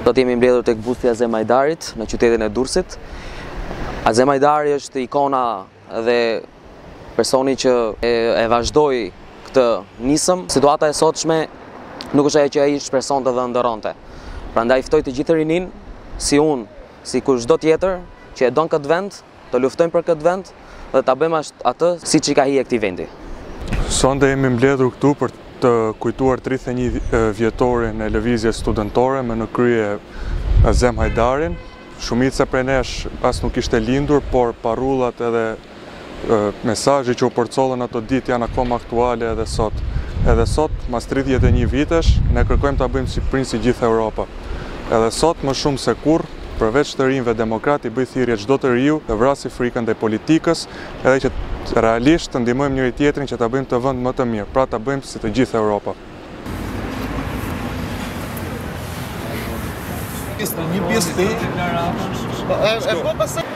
Do të jemi mbledhur tek busti Azem Hajdarit në qytetin e Durrësit. Azem Hajdari është ikona dhe personi që e vazhdoi këtë nisëm. Situata e sotshme nuk është ajo që ai shpresonte dhe ndëronte. Prandaj ftoj të gjithë rinin, si unë, si kushdo tjetër, që e don këtë vend, të luftojmë për këtë vend dhe ta bëjmë atë siç i ka hije këtij vendi. Sonde jemi mbledhur këtu për të kujtuar 31 vjetorin e lëvizjes studentore me në krye Azem Hajdarin. Shumica prej nesh as nuk ishte lindur, por parullat edhe mesazhet që u përcollën ato ditë janë akoma aktuale edhe sot. Edhe sot, mas 31 vitesh, ne kërkojmë ta bëjmë si princ i gjithë Europa. Edhe sot, më shumë se kurrë, përveç të rinjve demokrat, i bëj thirrje çdo të riu të vrasë frikën ndaj politikës, edhe që realisht të ndihmojmë njëri tjetrin që ta bëjmë të vend më të mirë, pra ta bëjmë si të gjithë Europa. Një pjesë